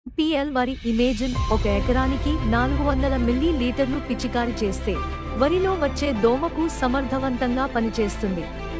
PL వరి imagine 1 ఎకరానికి 400 milli లీటర్లు పిచికారి చేస్తే వరిలో వచ్చే దోమకు సమర్థవంతంగా పనిచేస్తుంది.